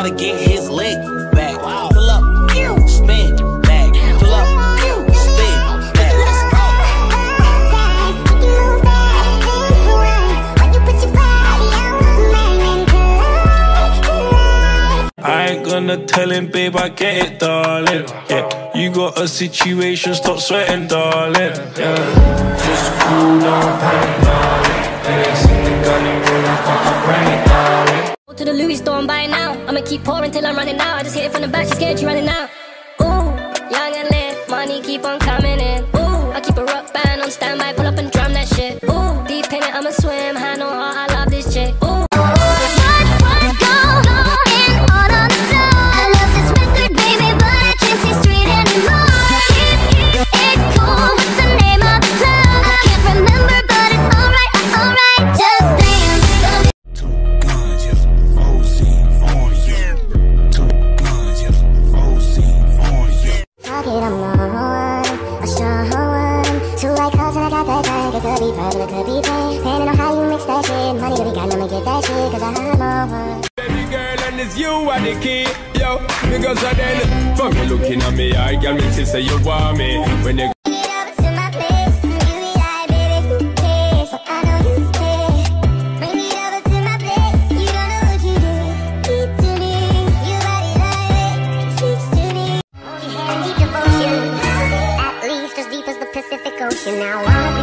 to get his leg back. Pull up, spin back. Pull up, spin back. I ain't gonna tell him, babe, I get it, darling. Yeah, you got a situation, stop sweating, darling. Yeah, just cool down, panic, darling. Yeah, see the gun and roll like I ran it, darling. Go to the Louis store and buy it now. I'ma keep pouring till I'm running out. I just hit it from the back, she's scared, she running out. Ooh, young and lit, money keep on coming in. Ooh, I keep a rock band on standby, pull up and drum that shit. Ooh, deep in it, I'ma swim, hand on heart, I love this chick. Ooh. Baby girl, and it's you are the key, yo. Because I then, from you looking at me, I got me to say you want me. When you Ocean, at least as deep as the Pacific Ocean. Now I